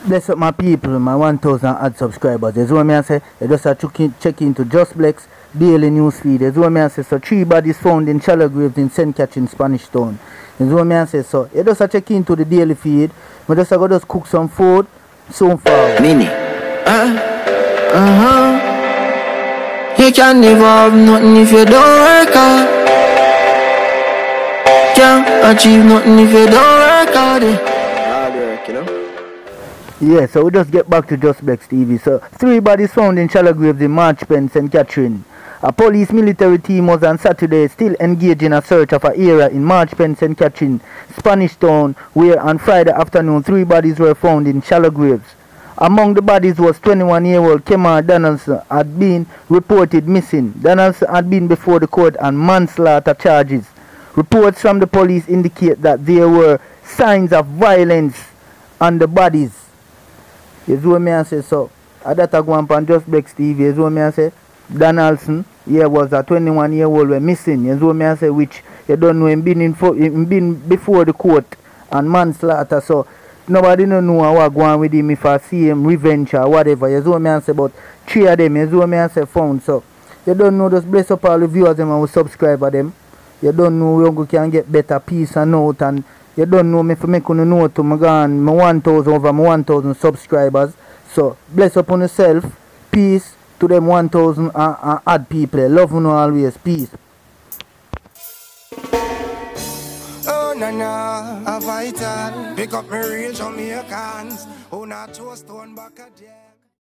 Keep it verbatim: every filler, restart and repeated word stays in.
Bless up my people, my one thousand odd subscribers. That's what I say. You just have to check into Just Blex daily news feed. That's what I say. So three bodies found in shallow graves in Saint Catherine, Spanish Town. That's what I say. So you just have to check into the daily feed. I just have to just cook some food. So far. Mini. Uh, uh-huh. You can never have nothing if you don't work hard. Can't achieve nothing if you don't work hard. Hard work, you know. Yeah, so we just get back to Just Blex T V. So, three bodies found in shallow graves in Marchpen, Saint Catherine. A police military team was on Saturday still engaged in a search of an area in Marchpen, Saint Catherine, Spanish Town, where on Friday afternoon three bodies were found in shallow graves. Among the bodies was twenty-one-year-old Kemar Donaldson, had been reported missing. Donaldson had been before the court on manslaughter charges. Reports from the police indicate that there were signs of violence on the bodies. Is what me I say. So I that go on Just Blex T V. Is what me I say. Donaldson, yeah, was a twenty-one year old were missing. Is what me I say, which you don't know him been in for, him been before the court and manslaughter. So nobody don't know what go on with him if I see him revenge or whatever. Is what me I say. But three of them is what me I say found. So you don't know, just bless up all the viewers them and we subscribe to them. You don't know you can get better peace and note, and you don't know me for make you know to me gone my one thousand over my one thousand subscribers. So bless up on yourself. Peace to them one thousand and, and add people. Love you always. Peace. Oh na na, a vital. Pick up my real Jamaicans. Oh na two stone back again.